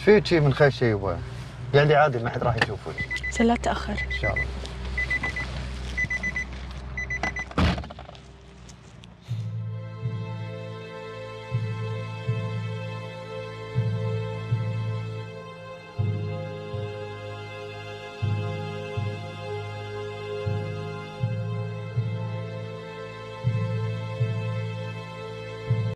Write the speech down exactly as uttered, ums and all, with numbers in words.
فيك من خشي يبا؟ قال لي عادي ما حد راح يشوفك. لا تأخر. ان شاء الله.